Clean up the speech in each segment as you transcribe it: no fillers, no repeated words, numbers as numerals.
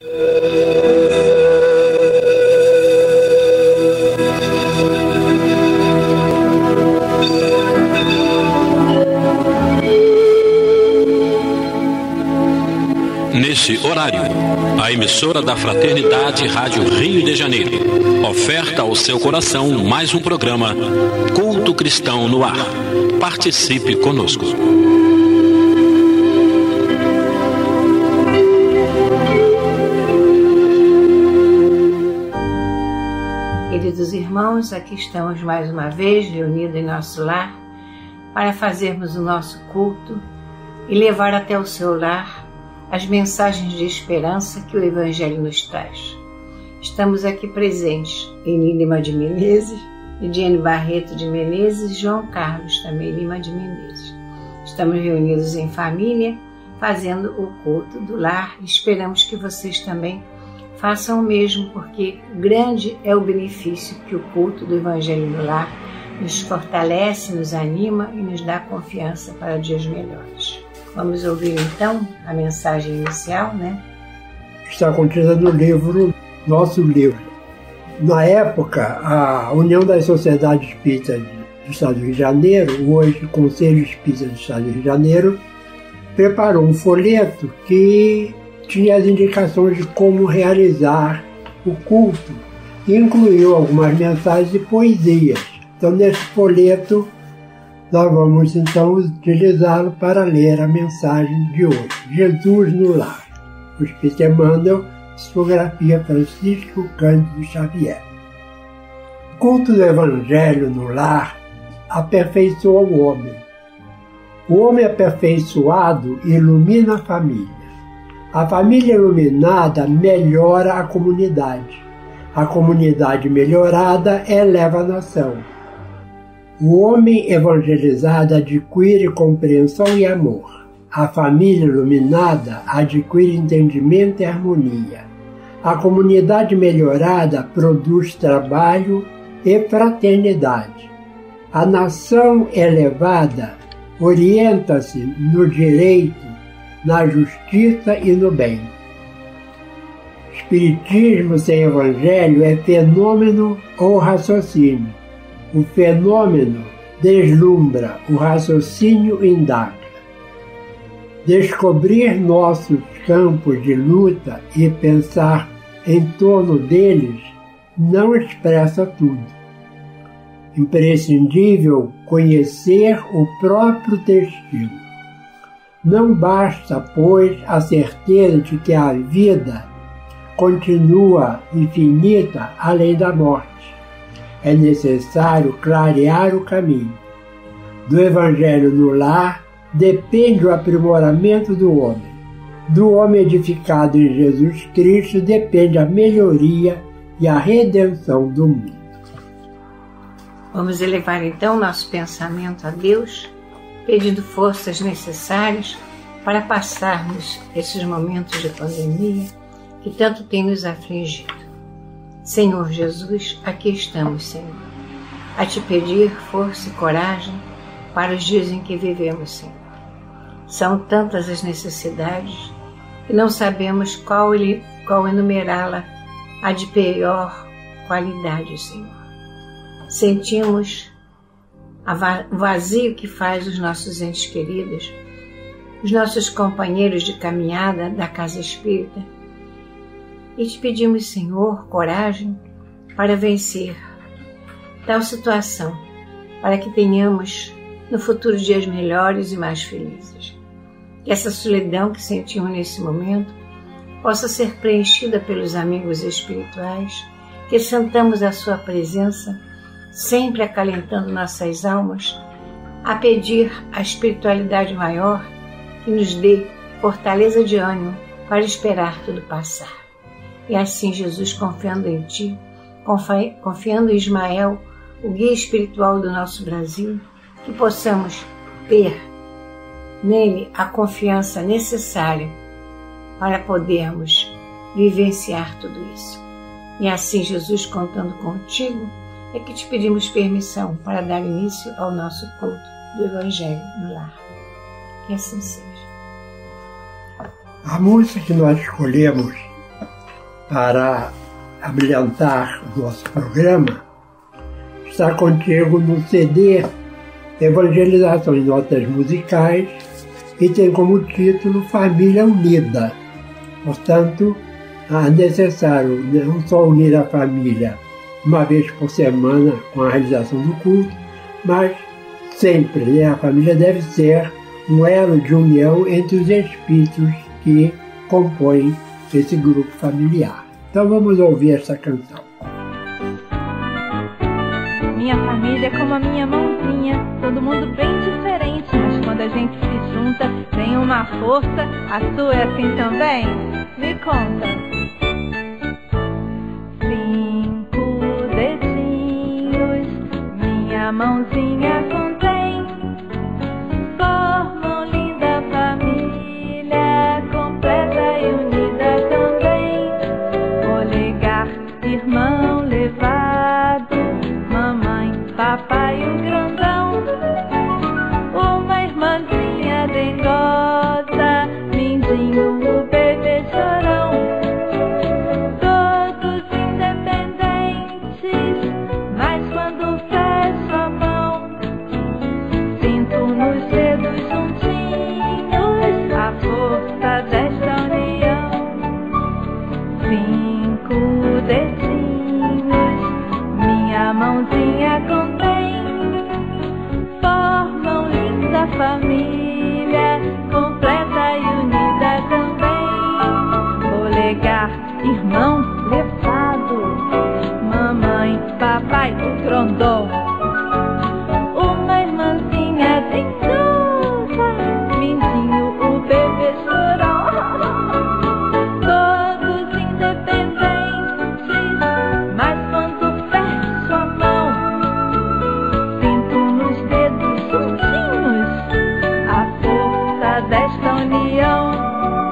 Nesse horário, a emissora da Fraternidade Rádio Rio de Janeiro oferta ao seu coração mais um programa Culto Cristão no Ar. Participe conosco. Queridos irmãos, aqui estamos mais uma vez reunidos em nosso lar para fazermos o nosso culto e levar até o seu lar as mensagens de esperança que o Evangelho nos traz. Estamos aqui presentes em Lima de Menezes, Lidiane Barreto de Menezes e João Carlos, também Lima de Menezes. Estamos reunidos em família, fazendo o culto do lar. Esperamos que vocês também façam o mesmo, porque grande é o benefício que o culto do Evangelho no lar nos fortalece, nos anima e nos dá confiança para dias melhores. Vamos ouvir então a mensagem inicial, né? Está contida no livro, nosso livro. Na época, a União das Sociedades Espíritas do Estado do Rio de Janeiro, hoje Conselho Espírita do Estado do Rio de Janeiro, preparou um folheto que tinha as indicações de como realizar o culto e incluiu algumas mensagens e poesias. Então, nesse folheto, nós vamos então utilizá-lo para ler a mensagem de hoje. Jesus no Lar. O Espírito Emmanuel, psicografia Francisco Cândido Xavier. O culto do Evangelho no lar aperfeiçoa o homem. O homem aperfeiçoado ilumina a família. A família iluminada melhora a comunidade. A comunidade melhorada eleva a nação. O homem evangelizado adquire compreensão e amor. A família iluminada adquire entendimento e harmonia. A comunidade melhorada produz trabalho e fraternidade. A nação elevada orienta-se no direito, na justiça e no bem. Espiritismo sem evangelho é fenômeno ou raciocínio. O fenômeno deslumbra, o raciocínio indaga. Descobrir nossos campos de luta e pensar em torno deles não expressa tudo. Imprescindível conhecer o próprio destino. Não basta, pois, a certeza de que a vida continua infinita além da morte. É necessário clarear o caminho. Do Evangelho no lar depende o aprimoramento do homem. Do homem edificado em Jesus Cristo depende a melhoria e a redenção do mundo. Vamos elevar então nosso pensamento a Deus, pedindo forças necessárias para passarmos esses momentos de pandemia que tanto tem nos afligido. Senhor Jesus, aqui estamos, Senhor, a te pedir força e coragem para os dias em que vivemos, Senhor. São tantas as necessidades que não sabemos qual enumerá-la a de pior qualidade, Senhor. Sentimos o vazio que faz os nossos entes queridos, os nossos companheiros de caminhada da Casa Espírita, e te pedimos, Senhor, coragem para vencer tal situação, para que tenhamos no futuro dias melhores e mais felizes. Que essa solidão que sentimos nesse momento possa ser preenchida pelos amigos espirituais, que sentamos à sua presença, sempre acalentando nossas almas, a pedir a espiritualidade maior que nos dê fortaleza de ânimo para esperar tudo passar. E assim, Jesus, confiando em Ti, confiando em Ismael, o guia espiritual do nosso Brasil, que possamos ter nele a confiança necessária para podermos vivenciar tudo isso. E assim, Jesus, contando contigo, é que te pedimos permissão para dar início ao nosso culto do Evangelho no lar. Que assim seja. A música que nós escolhemos para abrilhantar o nosso programa, está contigo no CD Evangelização em Notas Musicais e tem como título Família Unida. Portanto, é necessário não só unir a família uma vez por semana com a realização do culto, mas sempre, a família deve ser um elo de união entre os espíritos que compõem esse grupo familiar. Então vamos ouvir essa canção. Minha família é como a minha mãozinha, todo mundo bem diferente, mas quando a gente se junta tem uma força. A sua é assim também? Me conta. 5 dedinhos, minha mãozinha contém, formam linda família, completa e unida também. Polegar, irmão levado, mamãe, papai o grandão, uma irmãzinha dengosa, mindinho, o bebê chorão. Todos independentes, mas quando fecho a mão, sinto nos dedos juntinhos a força desta união. 5 dedinhos, minha mãozinha contém, formam linda família, completa e unida também. Polegar, irmão levado, mamãe, papai o grandão, uma irmãzinha dengosa, mindinho, o bebê chorão. Todos independentes, mas quando fecho a mão, sinto nos dedos juntinhos a força desta união.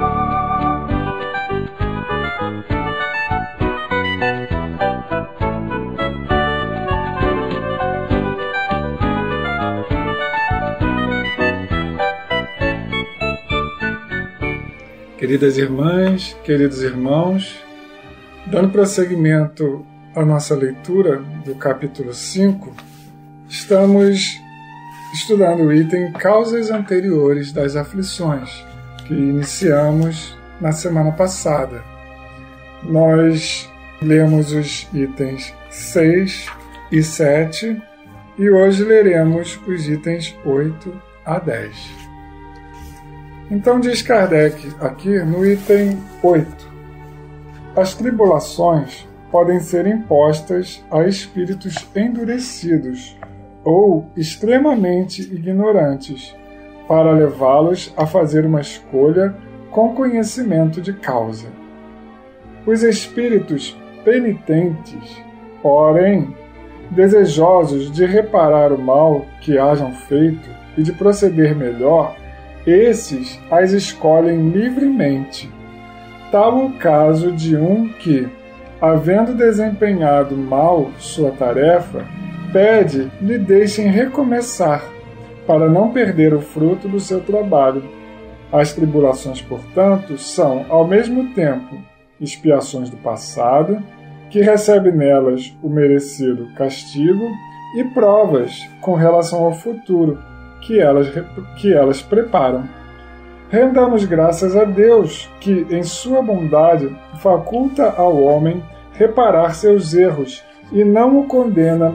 Queridas irmãs, queridos irmãos, dando prosseguimento à nossa leitura do capítulo 5, estamos estudando o item Causas Anteriores das Aflições, que iniciamos na semana passada. Nós lemos os itens 6 e 7 e hoje leremos os itens 8 a 10. Então diz Kardec aqui no item 8: as tribulações podem ser impostas a espíritos endurecidos ou extremamente ignorantes, para levá-los a fazer uma escolha com conhecimento de causa. Os espíritos penitentes, porém, desejosos de reparar o mal que hajam feito e de proceder melhor, esses as escolhem livremente. Tal o caso de um que, havendo desempenhado mal sua tarefa, pede lhe deixem recomeçar, para não perder o fruto do seu trabalho. As tribulações, portanto, são, ao mesmo tempo, expiações do passado, que recebe nelas o merecido castigo, e provas com relação ao futuro, que elas preparam. Rendamos graças a Deus, que, em sua bondade, faculta ao homem reparar seus erros e não o condena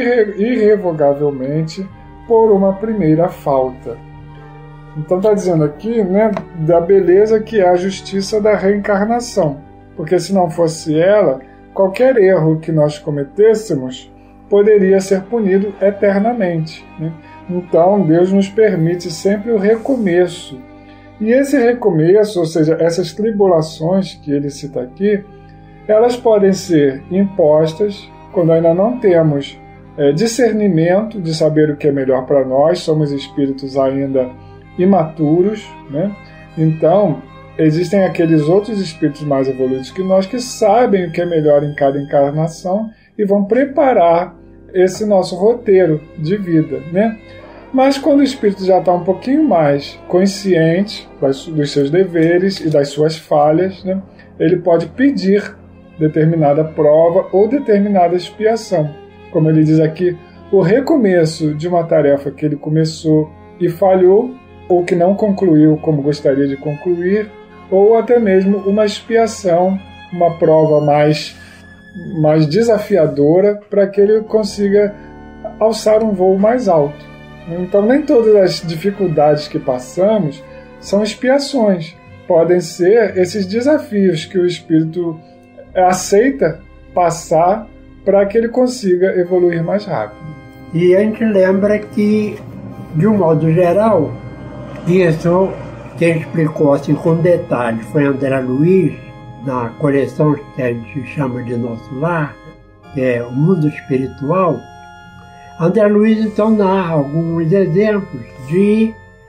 irrevogavelmente por uma primeira falta. Então está dizendo aqui, da beleza que é a justiça da reencarnação, porque se não fosse ela, qualquer erro que nós cometêssemos poderia ser punido eternamente. Então Deus nos permite sempre o recomeço. E esse recomeço, ou seja, essas tribulações que ele cita aqui, elas podem ser impostas quando ainda não temos discernimento de saber o que é melhor para nós, somos espíritos ainda imaturos, Então, existem aqueles outros espíritos mais evoluídos que nós que sabem o que é melhor em cada encarnação e vão preparar esse nosso roteiro de vida, Mas quando o espírito já está um pouquinho mais consciente dos seus deveres e das suas falhas, ele pode pedir determinada prova ou determinada expiação. Como ele diz aqui, o recomeço de uma tarefa que ele começou e falhou, ou que não concluiu como gostaria de concluir, ou até mesmo uma expiação, uma prova mais desafiadora para que ele consiga alçar um voo mais alto. Então, nem todas as dificuldades que passamos são expiações. Podem ser esses desafios que o espírito aceita passar para que ele consiga evoluir mais rápido. E a gente lembra que, de um modo geral, isso quem explicou assim com detalhes foi André Luiz, na coleção que a gente chama de Nosso Lar, que é o Mundo Espiritual. André Luiz, então, dá alguns exemplos de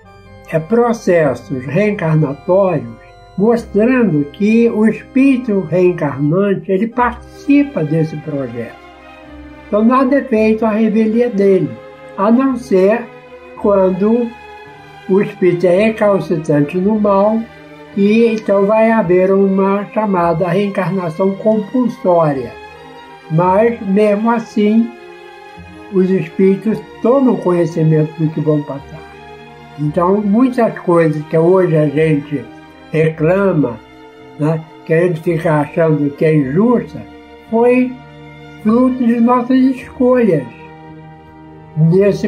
processos reencarnatórios, mostrando que o espírito reencarnante ele participa desse projeto. Então, nada é feito à revelia dele, a não ser quando o espírito é recalcitrante no mal, e então vai haver uma chamada reencarnação compulsória. Mas, mesmo assim, os espíritos tomam conhecimento do que vão passar. Então, muitas coisas que hoje a gente reclama, né, que a gente fica achando que é injusta, foi fruto de nossas escolhas nesse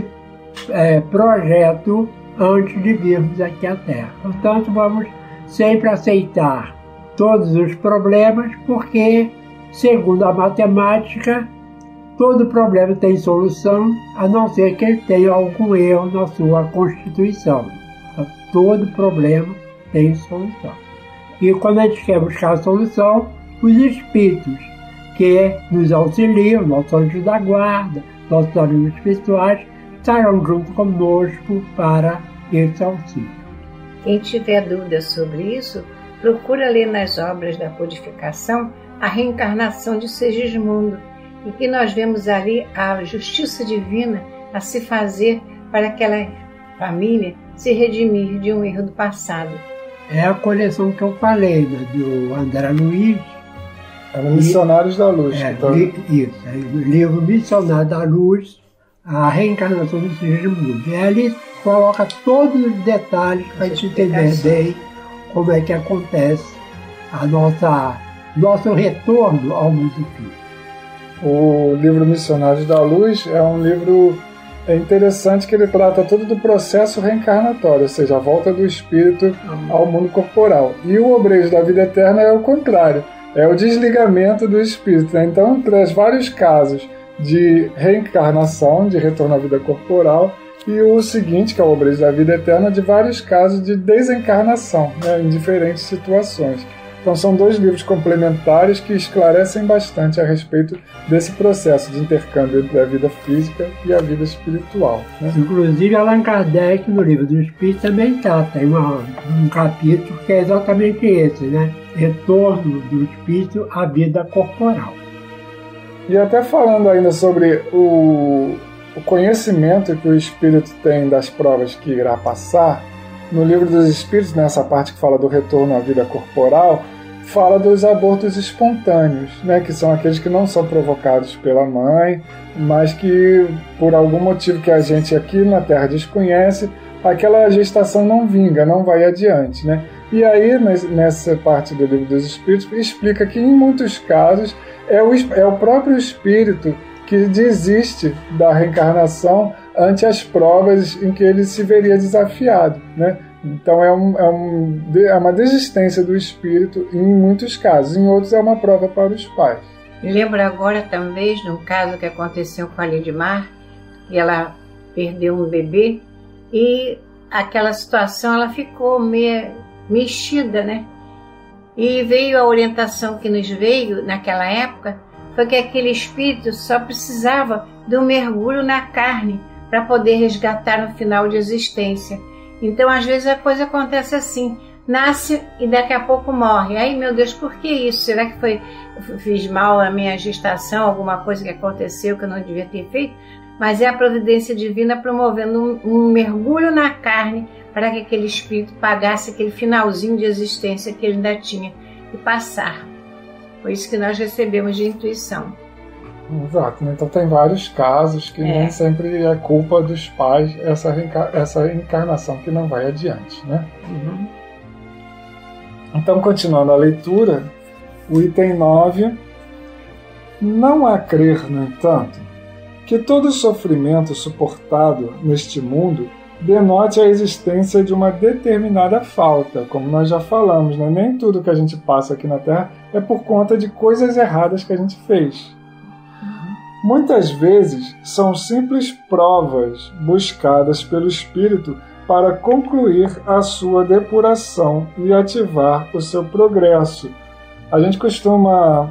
projeto antes de virmos aqui à Terra. Portanto, vamos sempre aceitar todos os problemas, porque, segundo a matemática, todo problema tem solução, a não ser que ele tenha algum erro na sua constituição. Então, todo problema tem solução. E quando a gente quer buscar a solução, os espíritos que nos auxiliam, nossos anjos da guarda, nossos amigos espirituais, estarão junto conosco para esse auxílio. Quem tiver dúvidas sobre isso, procura ler nas obras da codificação a reencarnação de Segismundo, e que nós vemos ali a justiça divina a se fazer para aquela família se redimir de um erro do passado. É a coleção que eu falei, né, do André Luiz. É o Missionários da Luz. Isso, é o livro Missionários da Luz, a reencarnação do Segismundo. E ali coloca todos os detalhes para a gente entender bem como é que acontece nosso retorno ao mundo físico. O livro Missionários da Luz é um livro interessante, que ele trata todo do processo reencarnatório, ou seja, a volta do espírito ao mundo corporal. E o Obreiros da Vida Eterna é o contrário, é o desligamento do espírito. Então, traz vários casos de reencarnação, de retorno à vida corporal, e o seguinte, que é o Obreiros da Vida Eterna, de vários casos de desencarnação, né, em diferentes situações. Então são dois livros complementares que esclarecem bastante a respeito desse processo de intercâmbio entre a vida física e a vida espiritual, né? Inclusive, Allan Kardec, no Livro do Espírito, também tem um capítulo que é exatamente esse, né? Retorno do espírito à vida corporal. E até falando ainda sobre o conhecimento que o espírito tem das provas que irá passar, no Livro dos Espíritos, nessa parte que fala do retorno à vida corporal, fala dos abortos espontâneos, né, que são aqueles que não são provocados pela mãe, mas que, por algum motivo que a gente aqui na Terra desconhece, aquela gestação não vinga, não vai adiante, né? E aí, nessa parte do Livro dos Espíritos, explica que, em muitos casos, é o próprio espírito que desiste da reencarnação ante as provas em que ele se veria desafiado, né? Então é uma desistência do espírito em muitos casos, em outros é uma prova para os pais. Me lembro agora também de um caso que aconteceu com a Lidmar, que ela perdeu um bebê e aquela situação ela ficou meio mexida, né? E veio a orientação que nos veio naquela época, foi que aquele espírito só precisava de um mergulho na carne para poder resgatar no final de existência. Então, às vezes, a coisa acontece assim, nasce e daqui a pouco morre. Aí, meu Deus, por que isso? Será que fiz mal a minha gestação, alguma coisa que aconteceu que eu não devia ter feito? Mas é a providência divina promovendo um mergulho na carne para que aquele espírito pagasse aquele finalzinho de existência que ele ainda tinha que passar. Foi isso que nós recebemos de intuição. Exato, né? Então tem vários casos que nem sempre é culpa dos pais essa encarnação que não vai adiante, né? Uhum. Então, continuando a leitura, o item 9: não há crer, no entanto, que todo sofrimento suportado neste mundo denote a existência de uma determinada falta, como nós já falamos, né? Nem tudo que a gente passa aqui na Terra é por conta de coisas erradas que a gente fez. Muitas vezes são simples provas buscadas pelo espírito para concluir a sua depuração e ativar o seu progresso. A gente costuma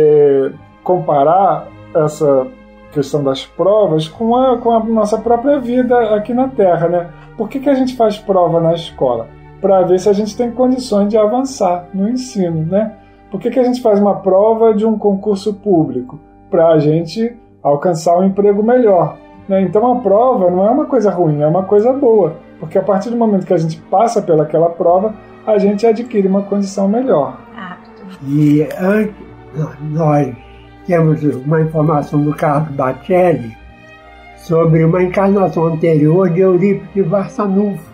comparar essa questão das provas com a nossa própria vida aqui na Terra, né? Por que a gente faz prova na escola? Para ver se a gente tem condições de avançar no ensino, né? Por que a gente faz uma prova de um concurso público? Para a gente alcançar um emprego melhor, né? Então a prova não é uma coisa ruim, é uma coisa boa, porque a partir do momento que a gente passa pelaquela prova, a gente adquire uma condição melhor. E antes, nós temos uma informação do Carlos Bacelli sobre uma encarnação anterior de Eurípides de Barçanufo,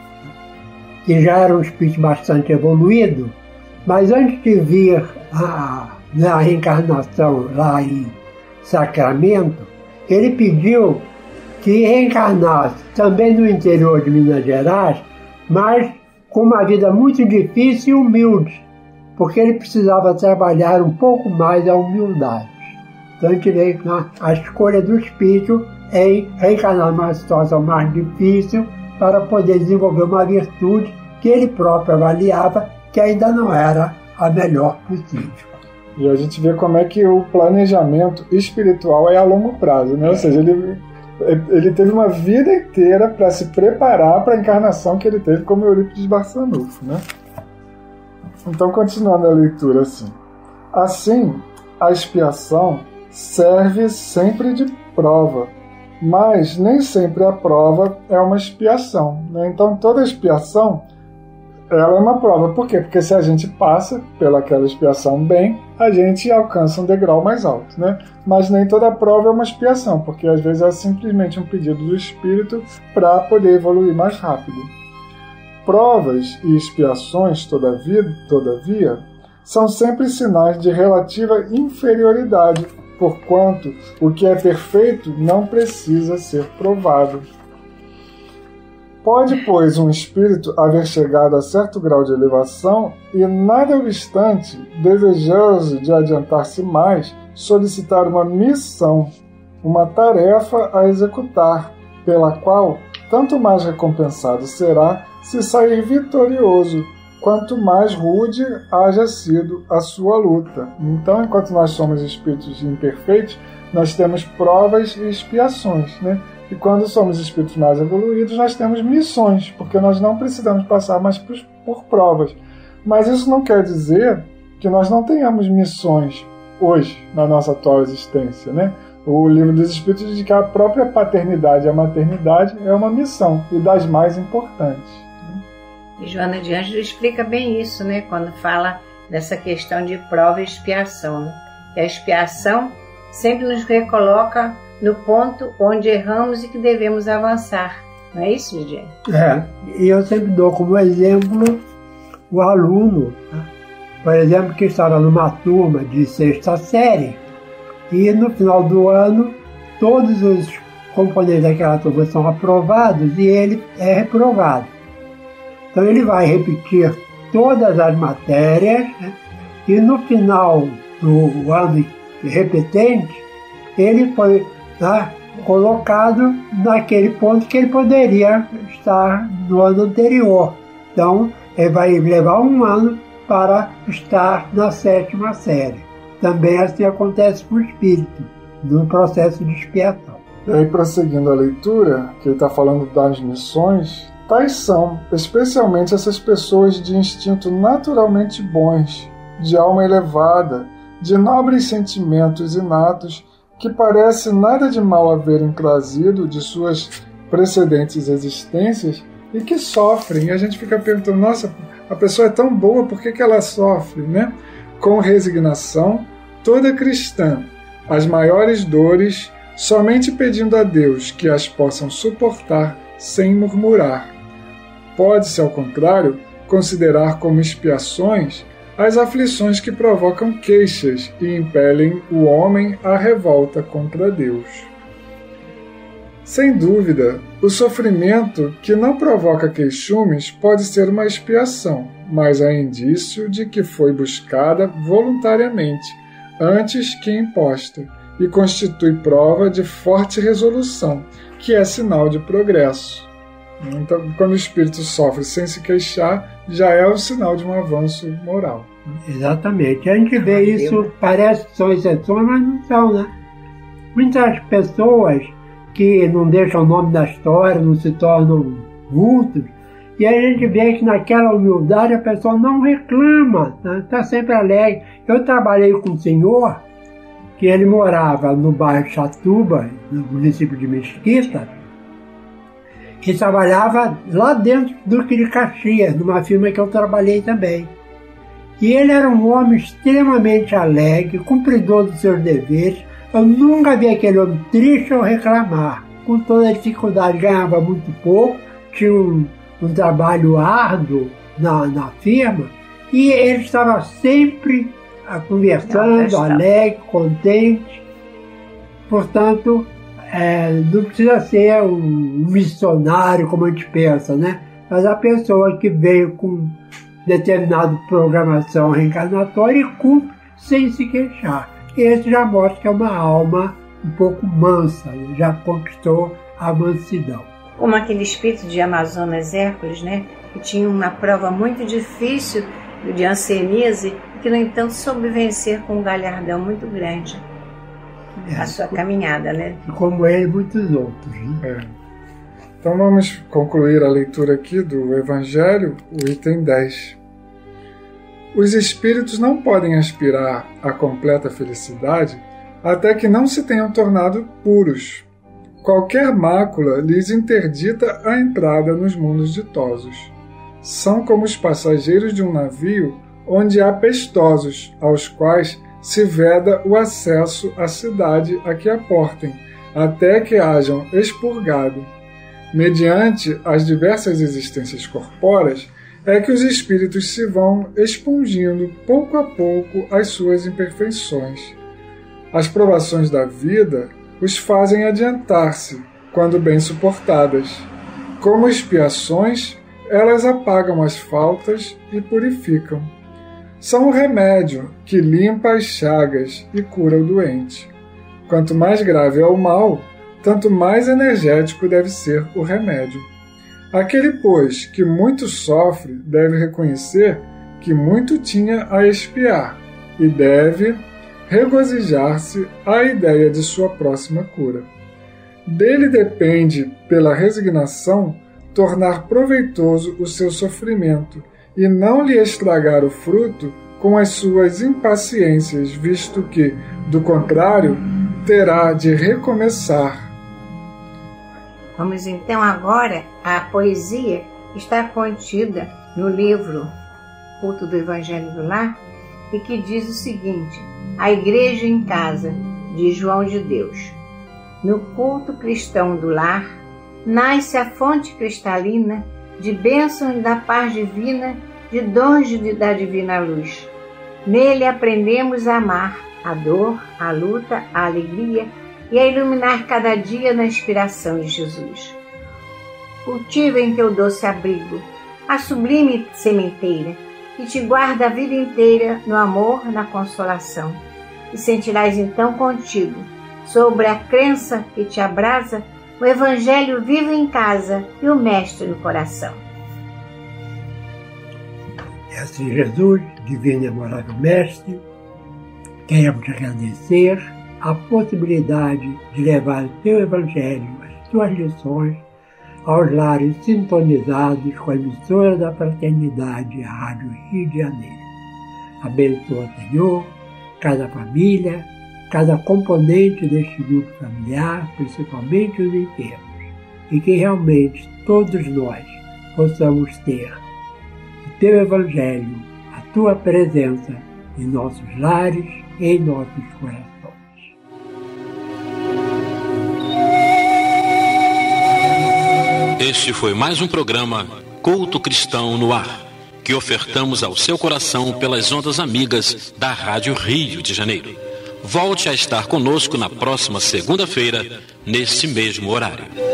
que já era um espírito bastante evoluído, mas antes de vir na reencarnação lá em Sacramento, ele pediu que reencarnasse também no interior de Minas Gerais, mas com uma vida muito difícil e humilde, porque ele precisava trabalhar um pouco mais a humildade. Então a gente vê a escolha do espírito em reencarnar numa situação mais difícil para poder desenvolver uma virtude que ele próprio avaliava que ainda não era a melhor possível. E a gente vê como é que o planejamento espiritual é a longo prazo, né? Ou seja, ele teve uma vida inteira para se preparar para a encarnação que ele teve como Eurípides Barçanufo, né? Então, continuando a leitura assim, a expiação serve sempre de prova, mas nem sempre a prova é uma expiação, né? Então, toda expiação ela é uma prova. Por quê? Porque se a gente passa pelaquela expiação bem, a gente alcança um degrau mais alto, né? Mas nem toda prova é uma expiação, porque às vezes é simplesmente um pedido do espírito para poder evoluir mais rápido. Provas e expiações, todavia, são sempre sinais de relativa inferioridade, porquanto o que é perfeito não precisa ser provado. Pode, pois, um espírito haver chegado a certo grau de elevação e, nada obstante, desejoso de adiantar-se mais, solicitar uma missão, uma tarefa a executar, pela qual tanto mais recompensado será se sair vitorioso, quanto mais rude haja sido a sua luta. Então, enquanto nós somos espíritos imperfeitos, nós temos provas e expiações, né? E quando somos espíritos mais evoluídos, nós temos missões, porque nós não precisamos passar mais por provas. Mas isso não quer dizer que nós não tenhamos missões hoje, na nossa atual existência, né? O Livro dos Espíritos diz que a própria paternidade e a maternidade é uma missão, e das mais importantes. E Joana de Ângelo explica bem isso, né? Quando fala dessa questão de prova e expiação, né? Que a expiação sempre nos recoloca no ponto onde erramos e que devemos avançar. Não é isso, Lidiane? E eu sempre dou como exemplo o aluno, né? Por exemplo, que estava numa turma de 6ª série e no final do ano todos os componentes daquela turma são aprovados e ele é reprovado. Então ele vai repetir todas as matérias, né? E no final do ano repetente ele foi colocado naquele ponto que ele poderia estar no ano anterior. Então, ele vai levar um ano para estar na 7ª série. Também assim acontece com o espírito, no processo de expiação. E aí, prosseguindo a leitura, que ele está falando das missões, tais são, especialmente essas pessoas de instinto naturalmente bons, de alma elevada, de nobres sentimentos inatos, que parece nada de mal haverem trazido de suas precedentes existências e que sofrem. E a gente fica perguntando, nossa, a pessoa é tão boa, por que ela sofre, né? com resignação, toda cristã, as maiores dores, somente pedindo a Deus que as possam suportar sem murmurar. Pode-se, ao contrário, considerar como expiações as aflições que provocam queixas e impelem o homem à revolta contra Deus. Sem dúvida, o sofrimento que não provoca queixumes pode ser uma expiação, mas há indício de que foi buscada voluntariamente, antes que imposta, e constitui prova de forte resolução, que é sinal de progresso. Então, quando o espírito sofre sem se queixar, já é o sinal de um avanço moral. Exatamente. A gente vê isso, parece que são exceções, mas não são, né? Muitas pessoas que não deixam o nome da história, não se tornam vultos, e a gente vê que naquela humildade a pessoa não reclama, está sempre alegre. Eu trabalhei com um senhor que ele morava no bairro Chatuba, no município de Mesquita, e trabalhava lá dentro do Duque de Caxias, numa firma que eu trabalhei também. E ele era um homem extremamente alegre, cumpridor dos seus deveres. Eu nunca vi aquele homem triste ou reclamar. Com toda a dificuldade, ganhava muito pouco, tinha um trabalho árduo na firma, e ele estava sempre conversando, alegre, contente. Portanto, não precisa ser um missionário como a gente pensa, né? Mas a pessoa que veio com determinada programação reencarnatória e cumpre sem se queixar. Esse já mostra que é uma alma um pouco mansa, já conquistou a mansidão. Como aquele espírito de Amazonas Hércules, né? Que tinha uma prova muito difícil de anseníase, que no entanto soube vencer com um galhardão muito grande a sua caminhada, né? Como ele, muitos outros, né? Então vamos concluir a leitura aqui do Evangelho, o item 10. Os espíritos não podem aspirar à completa felicidade até que não se tenham tornado puros. Qualquer mácula lhes interdita a entrada nos mundos ditosos. São como os passageiros de um navio onde há pestosos, aos quais se veda o acesso à cidade a que aportem, até que hajam expurgado. Mediante as diversas existências corpóreas, é que os espíritos se vão expungindo pouco a pouco as suas imperfeições. As provações da vida os fazem adiantar-se, quando bem suportadas. Como expiações, elas apagam as faltas e purificam. São o remédio que limpa as chagas e cura o doente. Quanto mais grave é o mal, tanto mais energético deve ser o remédio. Aquele, pois, que muito sofre, deve reconhecer que muito tinha a expiar e deve regozijar-se à ideia de sua próxima cura. Dele depende, pela resignação, tornar proveitoso o seu sofrimento e não lhe estragar o fruto com as suas impaciências, visto que, do contrário, terá de recomeçar. Vamos então agora à poesia que está contida no livro Culto do Evangelho do Lar e que diz o seguinte: A Igreja em Casa, de João de Deus. No culto cristão do lar, nasce a fonte cristalina de bênçãos da paz divina, de dons da divina luz. Nele aprendemos a amar a dor, a luta, a alegria e a iluminar cada dia na inspiração de Jesus. Cultiva em teu doce abrigo a sublime sementeira que te guarda a vida inteira no amor, na consolação. E sentirás então contigo, sobre a crença que te abrasa, o Evangelho vivo em casa e o Mestre no coração. É assim, Jesus, divino e amorável Mestre, queremos agradecer a possibilidade de levar o teu Evangelho, as tuas lições, aos lares sintonizados com a emissora da Fraternidade, a Rádio Rio de Janeiro. Abençoa, Senhor, cada família, cada componente deste grupo familiar, principalmente os enfermos, e que realmente todos nós possamos ter o teu Evangelho, a tua presença em nossos lares, em nossos corações. Este foi mais um programa Culto Cristão no Ar, que ofertamos ao seu coração pelas ondas amigas da Rádio Rio de Janeiro. Volte a estar conosco na próxima segunda-feira, nesse mesmo horário.